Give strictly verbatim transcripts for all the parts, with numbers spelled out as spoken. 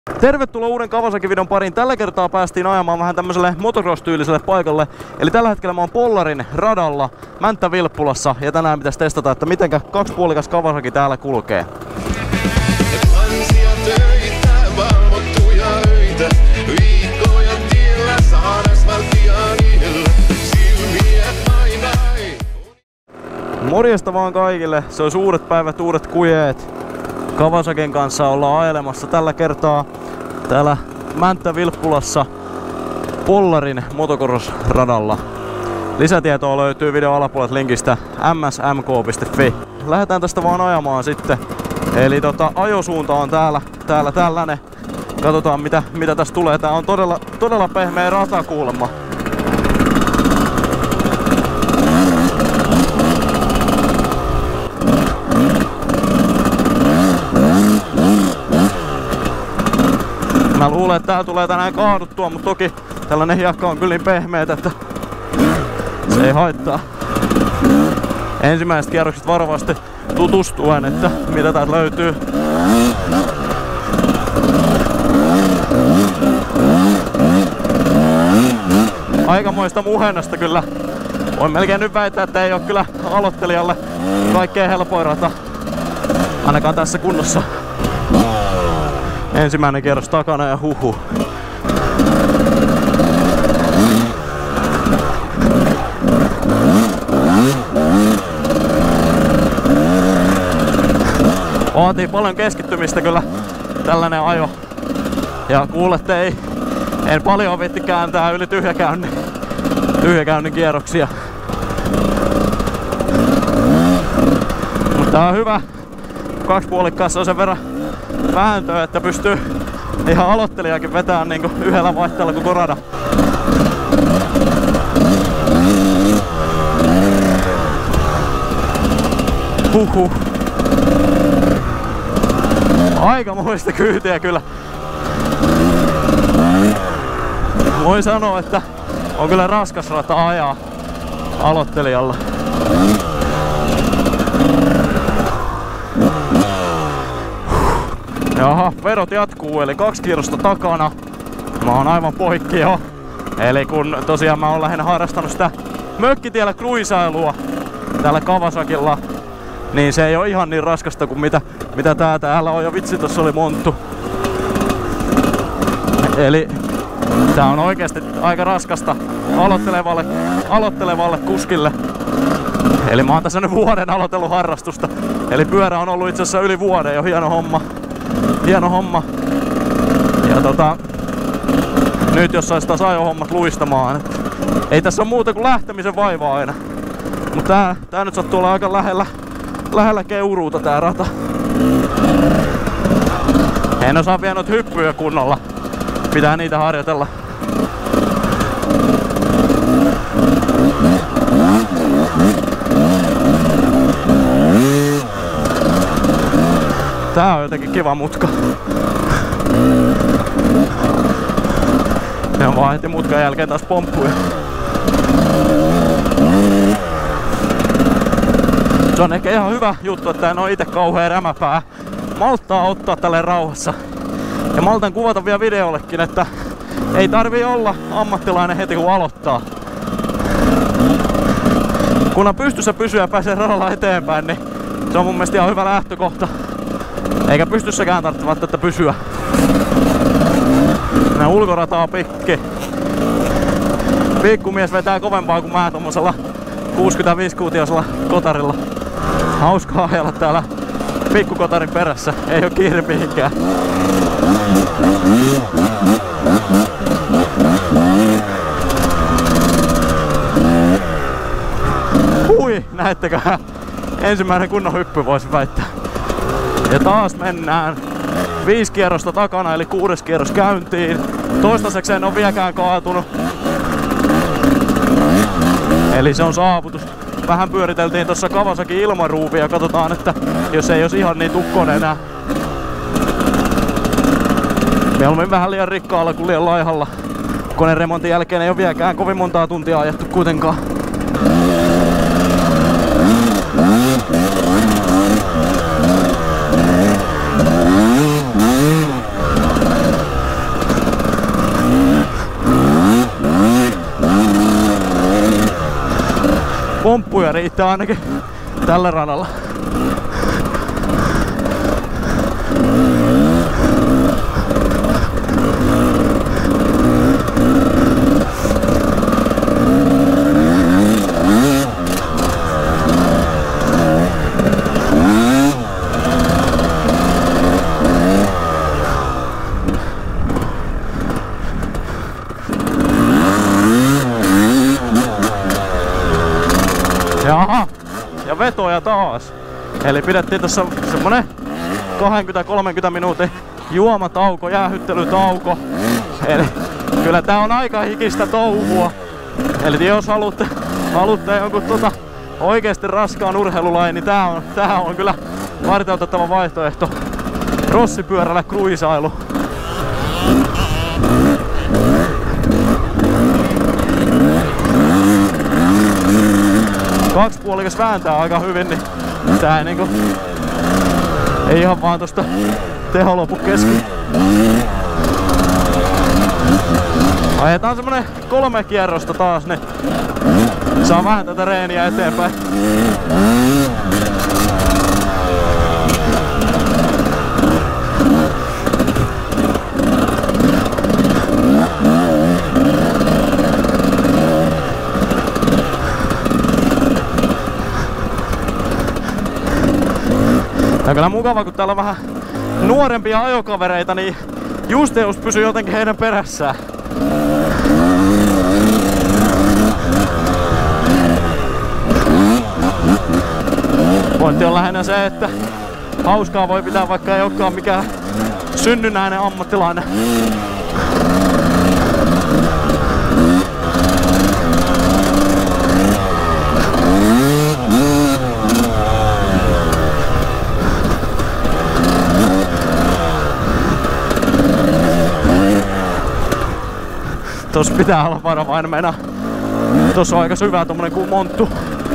Tervetuloa uuden Kawasaki-videon pariin. Tällä kertaa päästiin ajamaan vähän tämmöiselle motocross-tyyliselle paikalle. Eli tällä hetkellä mä oon Pollarin radalla Mänttä-Vilppulassa ja tänään pitäisi testata, että mitenkä kaksipuolikas Kawasaki täällä kulkee. Morjesta vaan kaikille, se on uudet päivät, uudet kujeet. Kawasakin kanssa ollaan ajelemassa tällä kertaa täällä Mänttä-Vilppulassa Pollarin motocross-radalla. Lisätietoa löytyy videon alapuolelta linkistä m s m k piste f i. Lähdetään tästä vaan ajamaan sitten. Eli tota, ajosuunta on täällä, täällä tällainen. Katsotaan mitä, mitä tästä tulee. Tää on todella, todella pehmeä rata kuulemma. Mä luulen, että tää tulee tänään kaaduttua, mutta toki tällainen hiekka on kyllä niin pehmeetä, että se ei haittaa. Ensimmäiset kierrokset varovasti tutustuen, että mitä täältä löytyy. Aikamoista muhennasta kyllä. Voin melkein nyt väittää, että ei ole kyllä aloittelijalle kaikkein helpoin rata. Ainakaan tässä kunnossa. Ensimmäinen kierros takana ja huhu. Vaatii paljon keskittymistä kyllä tällainen ajo. Ja kuulette, ei, en paljon viitti kääntää yli tyhjäkäynnin, tyhjäkäynnin kierroksia. Mutta tää on hyvä. Kaksipuolikkaassa on sen verran vääntöä, että pystyy ihan aloittelijakin vetämään niinku yhdellä vaihteella koko radan. Huhhuh. Aikamoista kyytiä kyllä. Voin sanoa, että on kyllä raskas rata ajaa aloittelijalla. Jaha, vedot jatkuu, eli kaksi kierrosta takana. Mä oon aivan poikki jo. Eli kun tosiaan mä oon lähinnä harrastanut sitä mökkitiellä kruisailua täällä Kawasakilla, niin se ei oo ihan niin raskasta kuin mitä, mitä tää täällä on. Ja vitsi, tossa oli monttu. Eli tää on oikeesti aika raskasta aloittelevalle, aloittelevalle kuskille. Eli mä oon tässä nyt vuoden aloitellut harrastusta. Eli pyörä on ollut itse asiassa yli vuoden jo, hieno homma. Hieno homma. Ja tota, nyt jos sais taas ajohommat luistamaan. Et ei tässä ole muuta kuin lähtemisen vaivaa aina. Mutta tää, tää nyt sattuu olla aika lähellä, lähellä Keuruuta tää rata. En osaa vielä noita hyppyjä kunnolla. Pitää niitä harjoitella. Tää on jotenkin kiva mutka. Ja vaan heti mutkan jälkeen taas pomppuja. Se on ehkä ihan hyvä juttu, että en oo ite kauhea rämäpää. Malttaa ottaa tälle rauhassa. Ja maltan kuvata vielä videollekin, että ei tarvii olla ammattilainen heti kun aloittaa. Kun on pystyssä pysyä ja pääsee radalla eteenpäin, niin se on mun mielestä ihan hyvä lähtökohta. Eikä pystyssäkään tarvitse välttämättä pysyä. Nää ulkorata on pikki. Pikkumies vetää kovempaa kuin mä tommosella kuusikymmentäviisi-kuutiosella kotarilla. Hauskaa ajella täällä pikkukotarin perässä. Ei oo kiire mihinkään. Hui, näettekö? Ensimmäinen kunnon hyppy voisi väittää. Ja taas mennään viisi kierrosta takana, eli kuudes kierros käyntiin. Toistaiseksi en ole vieläkään kaatunut. Eli se on saavutus. Vähän pyöriteltiin tuossa Kawasaki ilmaruuvia. Katsotaan, että jos ei olisi ihan niin tukkonen enää. Mieluummin vähän liian rikkaalla kuin liian laihalla. Koneremontin jälkeen ei ole vieläkään kovin montaa tuntia ajettu kuitenkaan. pomppuja riittää ainakin tällä radalla. Jaha, ja vetoja taas. Eli pidettiin tässä semmonen kaksikymmentä kolmekymmentä minuutin juomatauko, jäähyttelytauko. Eli kyllä tää on aika hikistä touhua. Eli jos haluatte, haluatte jonkun tota oikeesti raskaan urheilulain, niin tää on, tää on kyllä varteutettava vaihtoehto rossipyörällä kruisailu. Kaksipuolikas vääntää aika hyvin, niin tää ei niinku ei ihan vaan tosta teho lopu kesken. Ajetaan semmonen kolme kierrosta taas, niin saa vähän tätä reeniä eteenpäin. Tää on kyllä mukava, kun täällä on vähän nuorempia ajokavereita, niin Justeus pysyy jotenkin heidän perässään. Pointti on lähinnä se, että hauskaa voi pitää, vaikka ei olekaan mikään synnynnäinen ammattilainen. Tossa pitää olla varovainen, mennä. Tossa on aika syvää tommonen kuin monttu.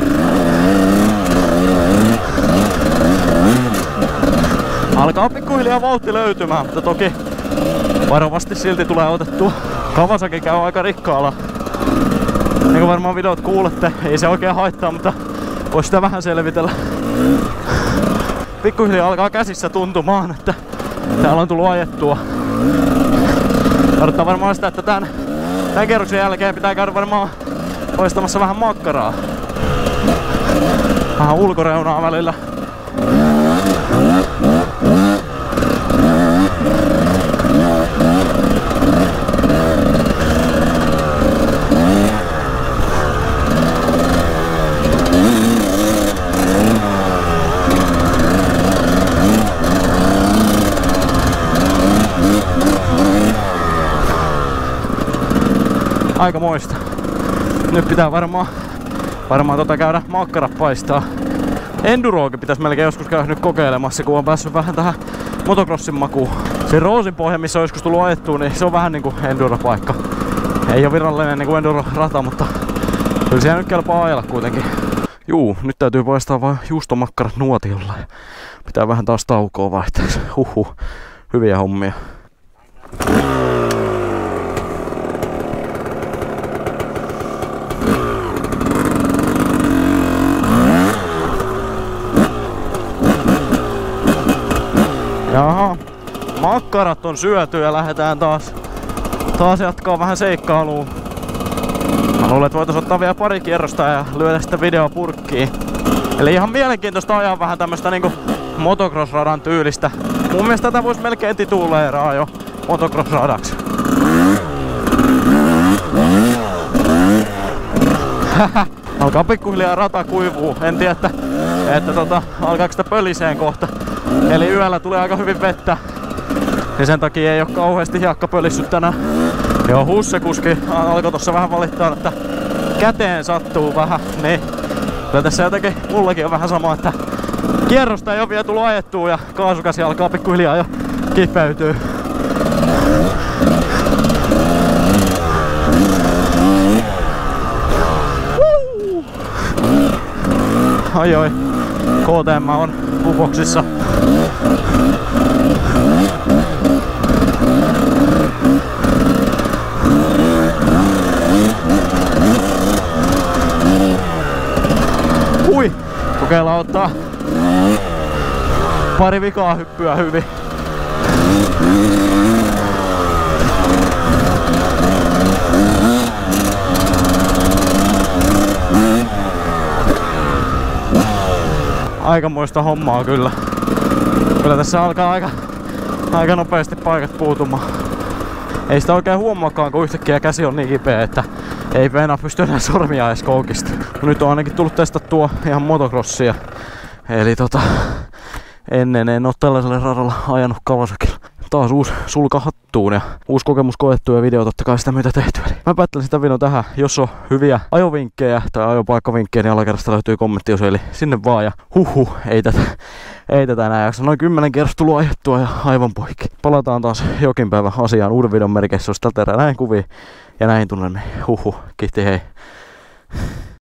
Alkaa pikkuhiljaa vauhti löytymään, mutta toki varovasti silti tulee otettua. Kawasaki käy aika rikkaalla. Niin kuin varmaan videot kuulette, ei se oikein haittaa, mutta voi sitä vähän selvitellä. Pikkuhiljaa alkaa käsissä tuntumaan, että täällä on tullut ajettua. Tarkoittaa varmaan sitä, että tän, tän kerroksen jälkeen pitää käydä varmaan poistamassa vähän makkaraa. Vähän ulkoreunaa välillä. Aika moista. Nyt pitää varmaan, varmaan tota käydä makkarat paistaa. Endurookin pitäisi melkein joskus käydä nyt kokeilemassa, kun on päässyt vähän tähän motocrossin makuun. Se Roosin pohja, missä on joskus tullut ajettua, niin se on vähän niinku enduro-paikka. Ei ole virallinen niinku enduro-rata, mutta kyllä siellä nyt kelpaa ajella kuitenkin. Juu, nyt täytyy paistaa vaan juustomakkarat nuotiolla. Pitää vähän taas taukoa vaihteeksi. Huhhuh, hyviä hommia. Jaha, makkarat on syöty ja lähdetään taas, taas jatkaa vähän seikkailua. Mä luulen, että voitais ottaa vielä pari kierrosta ja lyödä sitten video purkkiin. Eli ihan mielenkiintoista ajaa vähän tämmöstä niinku motocross-radan tyylistä. Mun mielestä tätä vois melkein tituleeraa jo motocross-radaksi. Alkaa pikkuhiljaa rata kuivuu. En tiedä, että, että tota, alkaako sitä pöliseen kohta. Eli yöllä tulee aika hyvin vettä. Ja sen takia ei oo kauheasti hiekka pölissyt tänään. Joo, Husse-kuski alkoi tossa vähän valittaa, että käteen sattuu vähän. Niin kyllä tässä jotenkin mullakin on vähän sama, että kierrosta ei oo vielä tullut ajettua ja kaasukäsi alkaa pikkuhiljaa jo kipeytyä. Ai oi, K T M on puboksissa. Kokeillaan ottaa pari vikaa hyppyä hyvin. Aikamoista hommaa kyllä. Kyllä tässä alkaa aika, aika nopeasti paikat puutumaan. Ei sitä oikein huomaakaan, kun yhtäkkiä käsi on niin kipeä, että ei enää pysty enää sormia edes koukista. Nyt on ainakin tullut testattua ihan motocrossia. Eli tota, ennen en oo tällaisella radalla ajanut Kawasakilla. Taas uusi sulka hattuun ja uusi kokemus koettu ja video totta kai sitä myötä tehty. Eli mä päättelen sitä videon tähän. Jos on hyviä ajovinkkejä tai ajopaikkavinkkejä, niin alakerrasta löytyy kommentti, eli sinne vaan. Ja huhu, ei tätä, ei tätä enää jaksa. Noin kymmenen kerrosta tullut ajettua ja aivan poikki. Palataan taas jokin päivä asiaan uuden videon merkeissä, jos tältä erää näin kuvia ja näin tunnelmiin. Huhu, kiitti hei.